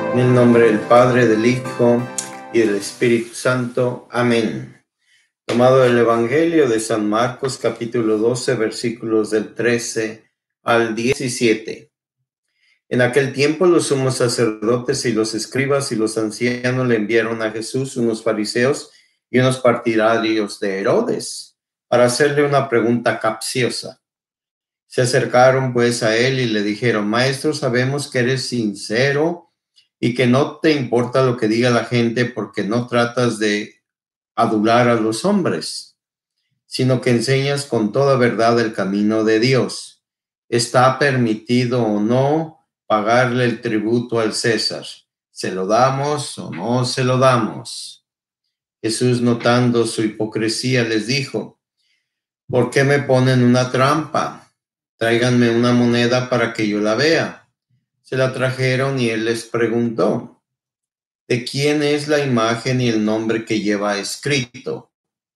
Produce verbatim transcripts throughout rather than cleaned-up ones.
En el nombre del Padre, del Hijo y del Espíritu Santo. Amén. Tomado del Evangelio de San Marcos, capítulo doce, versículos del trece al diecisiete. En aquel tiempo los sumos sacerdotes y los escribas y los ancianos le enviaron a Jesús unos fariseos y unos partidarios de Herodes para hacerle una pregunta capciosa. Se acercaron pues a él y le dijeron: Maestro, sabemos que eres sincero y que no te importa lo que diga la gente, porque no tratas de adular a los hombres, sino que enseñas con toda verdad el camino de Dios. ¿Está permitido o no pagarle el tributo al César? ¿Se lo damos o no se lo damos? Jesús, notando su hipocresía, les dijo: ¿por qué me ponen una trampa? Tráiganme una moneda para que yo la vea. Se la trajeron y él les preguntó: ¿de quién es la imagen y el nombre que lleva escrito?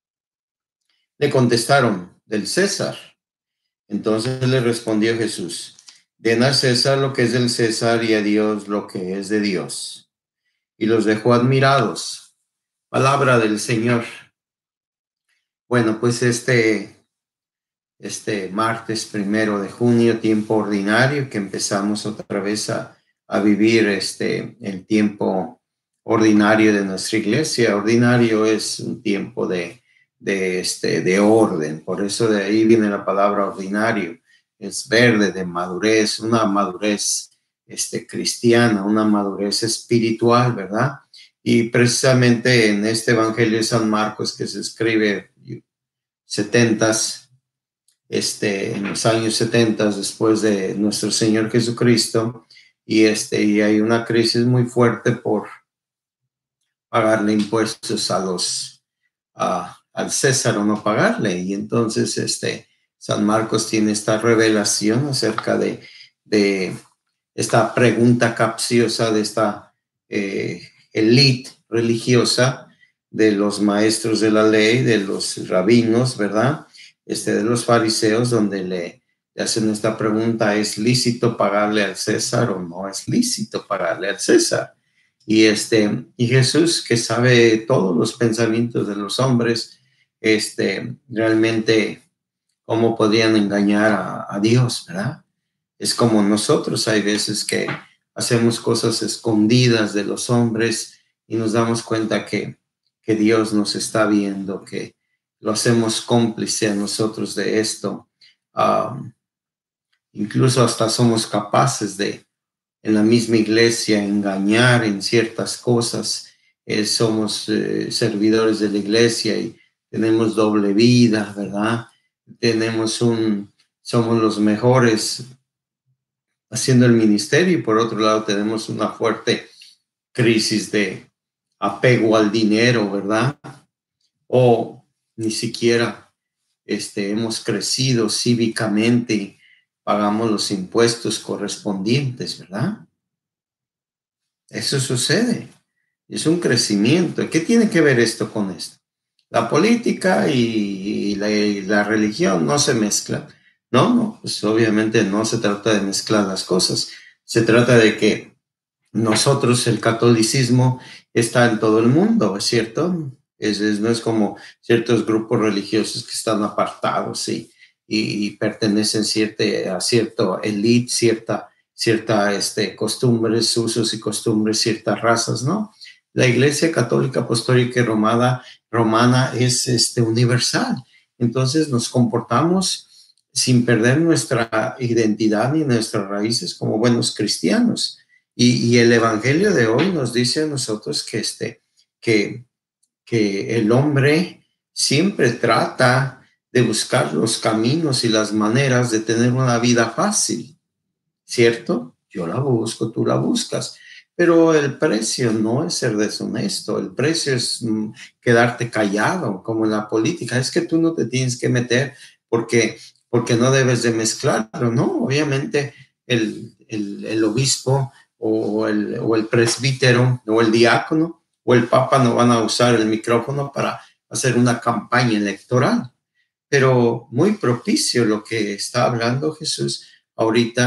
Le contestaron: del César. Entonces le respondió Jesús: den a César lo que es del César y a Dios lo que es de Dios. Y los dejó admirados. Palabra del Señor. Bueno, pues este, este martes primero de junio, tiempo ordinario, que empezamos otra vez a, a vivir este, el tiempo ordinario de nuestra iglesia. Ordinario es un tiempo de, de, este, de orden, por eso de ahí viene la palabra ordinario. Es verde, de madurez, una madurez este, cristiana, una madurez espiritual, ¿verdad? Y precisamente en este Evangelio de San Marcos, que se escribe setentas, este, en los años setenta después de nuestro Señor Jesucristo, y, este, y hay una crisis muy fuerte por pagarle impuestos a los, a, al César o no pagarle. Y entonces este, San Marcos tiene esta revelación acerca de, de esta pregunta capciosa de esta eh, élite religiosa, de los maestros de la ley, de los rabinos, ¿verdad? Este, de los fariseos, donde le, le hacen esta pregunta: ¿es lícito pagarle al César o no es lícito pagarle al César? Y, este, y Jesús, que sabe todos los pensamientos de los hombres, este, realmente cómo podían engañar a, a Dios, ¿verdad? Es como nosotros, hay veces que hacemos cosas escondidas de los hombres y nos damos cuenta que, que Dios nos está viendo, que lo hacemos cómplice a nosotros de esto. Um, incluso hasta somos capaces de, en la misma iglesia, engañar en ciertas cosas. Eh, somos eh, servidores de la iglesia y tenemos doble vida, ¿verdad? Tenemos un, somos los mejores haciendo el ministerio, y por otro lado tenemos una fuerte crisis de apego al dinero, ¿verdad? O ni siquiera este, hemos crecido cívicamente y pagamos los impuestos correspondientes, ¿verdad? Eso sucede. Es un crecimiento. ¿Qué tiene que ver esto con esto? La política y la, y la religión no se mezclan. No, no, pues obviamente no se trata de mezclar las cosas. Se trata de que nosotros, el catolicismo, está en todo el mundo, ¿es cierto? Es, es, no es como ciertos grupos religiosos que están apartados y, y, y pertenecen cierta, a cierta élite, cierta, cierta este, costumbres, usos y costumbres, ciertas razas, ¿no? La Iglesia Católica Apostólica y Romana, Romana es este, universal. Entonces nos comportamos sin perder nuestra identidad ni nuestras raíces como buenos cristianos. Y, y el Evangelio de hoy nos dice a nosotros que, este, que, que el hombre siempre trata de buscar los caminos y las maneras de tener una vida fácil, ¿cierto? Yo la busco, tú la buscas. Pero el precio no es ser deshonesto, el precio es mm, quedarte callado, como en la política. Es que tú no te tienes que meter porque, porque no debes de mezclarlo, ¿no? Obviamente el, el, el obispo o el, o el presbítero o el diácono o el papa no van a usar el micrófono para hacer una campaña electoral. Pero muy propicio lo que está hablando Jesús ahorita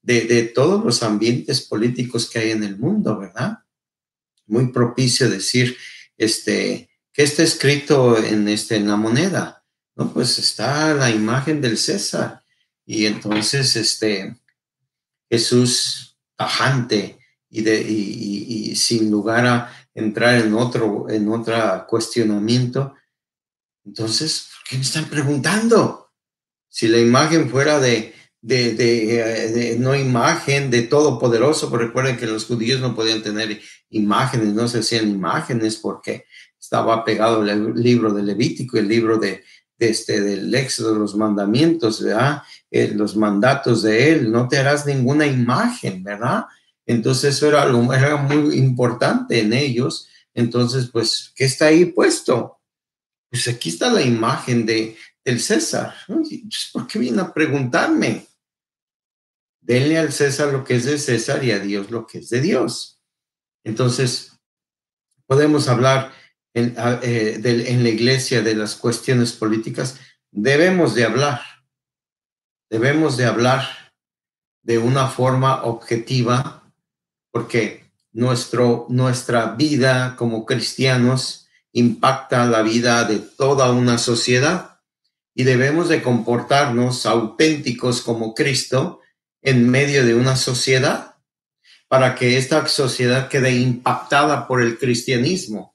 de, de todos los ambientes políticos que hay en el mundo, ¿verdad? Muy propicio decir, este, ¿qué está escrito en, este, en la moneda? No, pues está la imagen del César. Y entonces, este, Jesús tajante y, de, y, y, y sin lugar a entrar en otro, en otro cuestionamiento. Entonces, ¿por qué me están preguntando? Si la imagen fuera de, de, de, de no imagen, de todopoderoso, porque recuerden que los judíos no podían tener imágenes, no se hacían imágenes porque estaba pegado el libro de Levítico, el libro de, de este, del Éxodo, los mandamientos, ¿verdad? Eh, los mandatos de él, no te harás ninguna imagen, ¿verdad? Entonces eso era, algo, era muy importante en ellos. Entonces, pues, ¿qué está ahí puesto? Pues aquí está la imagen de, del César. Entonces, ¿por qué viene a preguntarme? Denle al César lo que es de César y a Dios lo que es de Dios. Entonces, podemos hablar en, eh, de, en la iglesia de las cuestiones políticas. Debemos de hablar. Debemos de hablar de una forma objetiva, porque nuestro, nuestra vida como cristianos impacta la vida de toda una sociedad y debemos de comportarnos auténticos como Cristo en medio de una sociedad para que esta sociedad quede impactada por el cristianismo.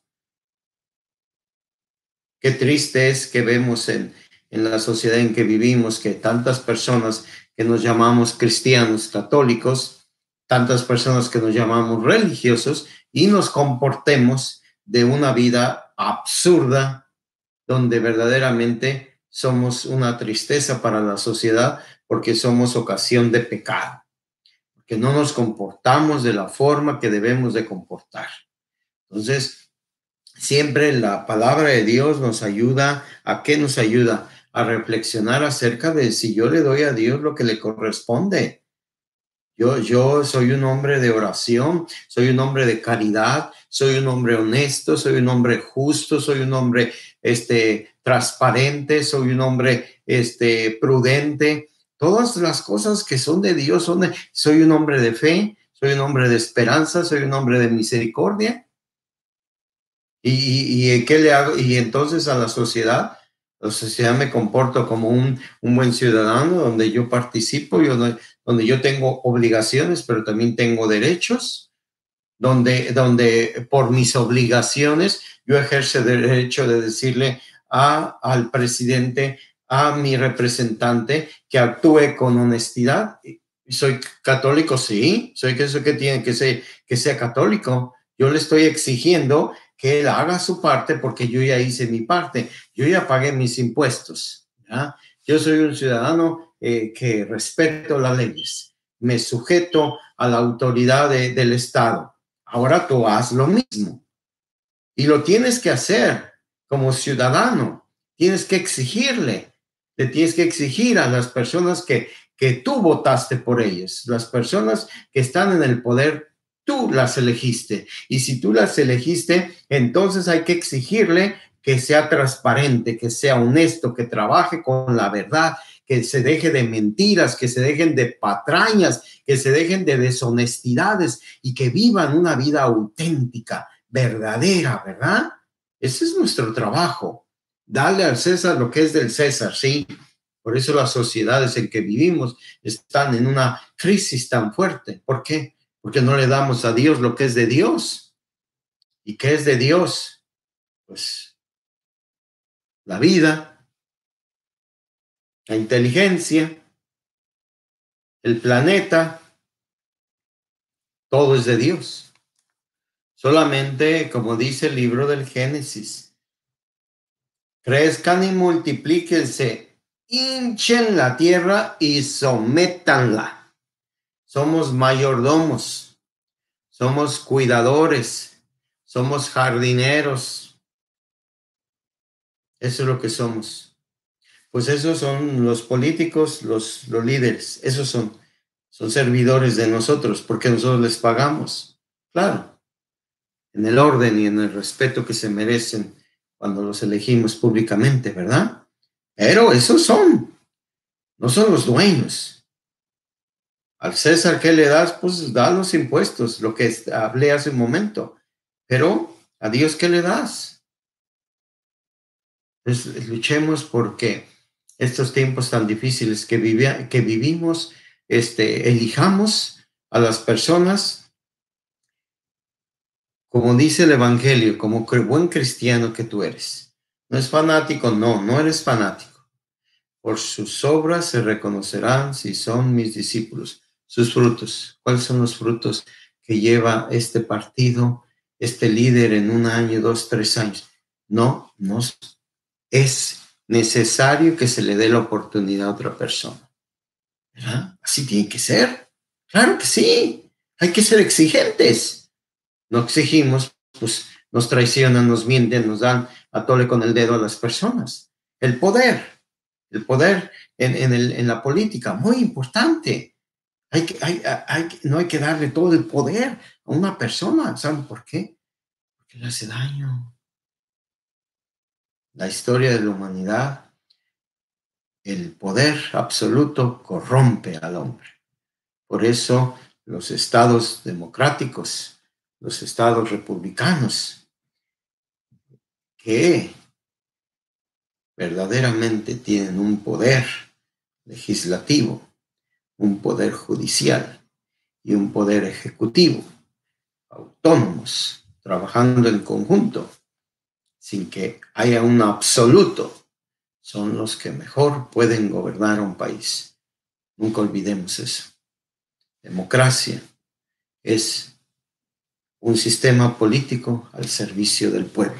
Qué triste es que vemos en, en la sociedad en que vivimos que tantas personas que nos llamamos cristianos católicos, tantas personas que nos llamamos religiosos y nos comportemos de una vida absurda donde verdaderamente somos una tristeza para la sociedad porque somos ocasión de pecado, porque no nos comportamos de la forma que debemos de comportar. Entonces, siempre la palabra de Dios nos ayuda. ¿A qué nos ayuda? A reflexionar acerca de si yo le doy a Dios lo que le corresponde. Yo, yo soy un hombre de oración, soy un hombre de caridad, soy un hombre honesto, soy un hombre justo, soy un hombre este, transparente, soy un hombre este, prudente. Todas las cosas que son de Dios, son de, soy un hombre de fe, soy un hombre de esperanza, soy un hombre de misericordia. ¿Y, y, y qué le hago? Y entonces a la sociedad, la sociedad me comporto como un, un buen ciudadano donde yo participo, yo, donde yo tengo obligaciones, pero también tengo derechos, donde, donde por mis obligaciones yo ejerzo el derecho de decirle a, al presidente, a mi representante, que actúe con honestidad. Soy católico, sí, soy que eso que tiene que ser, que sea católico. Yo le estoy exigiendo que él haga su parte porque yo ya hice mi parte, yo ya pagué mis impuestos, ¿ya? Yo soy un ciudadano eh, que respeto las leyes, me sujeto a la autoridad de, del Estado. Ahora tú haz lo mismo y lo tienes que hacer como ciudadano, tienes que exigirle, te tienes que exigir a las personas que, que tú votaste por ellas, las personas que están en el poder. Tú las elegiste y si tú las elegiste, entonces hay que exigirle que sea transparente, que sea honesto, que trabaje con la verdad, que se deje de mentiras, que se dejen de patrañas, que se dejen de deshonestidades y que vivan una vida auténtica, verdadera, ¿verdad? Ese es nuestro trabajo. Darle al César lo que es del César, ¿sí? Por eso las sociedades en que vivimos están en una crisis tan fuerte. ¿Por qué? Porque no le damos a Dios lo que es de Dios. ¿Y qué es de Dios? Pues la vida, la inteligencia, el planeta, todo es de Dios. Solamente, como dice el libro del Génesis, crezcan y multiplíquense, hinchen la tierra y sométanla. Somos mayordomos, somos cuidadores, somos jardineros. Eso es lo que somos. Pues esos son los políticos, los, los líderes, esos son, son servidores de nosotros, porque nosotros les pagamos, claro, en el orden y en el respeto que se merecen cuando los elegimos públicamente, ¿verdad? Pero esos son, no son los dueños. Al César, ¿qué le das? Pues da los impuestos, lo que hablé hace un momento. Pero a Dios, ¿qué le das? Entonces, luchemos porque estos tiempos tan difíciles que, vivi que vivimos, este, elijamos a las personas, como dice el Evangelio, como buen cristiano que tú eres. No es fanático, no, no eres fanático. Por sus obras se reconocerán si son mis discípulos. Sus frutos. ¿Cuáles son los frutos que lleva este partido, este líder en un año, dos, tres años? No, no es necesario que se le dé la oportunidad a otra persona. ¿Verdad? Así tiene que ser. Claro que sí. Hay que ser exigentes. No exigimos, pues nos traicionan, nos mienten, nos dan a tole con el dedo a las personas. El poder, el poder en, en, el, en la política, muy importante. Hay que, hay, hay, no hay que darle todo el poder a una persona. ¿Saben por qué? Porque le hace daño. La historia de la humanidad, el poder absoluto corrompe al hombre. Por eso los estados democráticos, los estados republicanos, que verdaderamente tienen un poder legislativo, un poder judicial y un poder ejecutivo, autónomos, trabajando en conjunto, sin que haya un absoluto, son los que mejor pueden gobernar un país. Nunca olvidemos eso. Democracia es un sistema político al servicio del pueblo.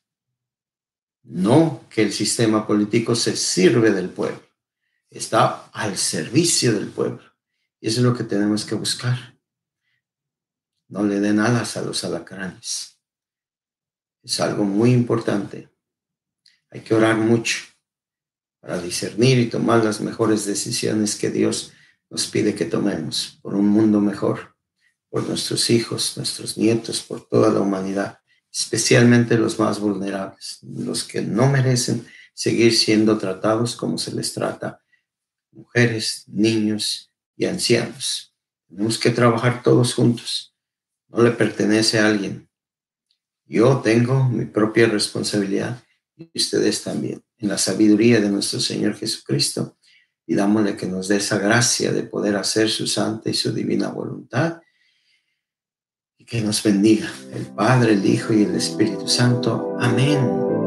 No que el sistema político se sirve del pueblo, está al servicio del pueblo. Y eso es lo que tenemos que buscar. No le den alas a los alacranes. Es algo muy importante. Hay que orar mucho para discernir y tomar las mejores decisiones que Dios nos pide que tomemos por un mundo mejor, por nuestros hijos, nuestros nietos, por toda la humanidad, especialmente los más vulnerables, los que no merecen seguir siendo tratados como se les trata, mujeres, niños y ancianos. Tenemos que trabajar todos juntos. No le pertenece a alguien. Yo tengo mi propia responsabilidad y ustedes también, en la sabiduría de nuestro Señor Jesucristo. Pidámosle que nos dé esa gracia de poder hacer su santa y su divina voluntad y que nos bendiga el Padre, el Hijo y el Espíritu Santo. Amén.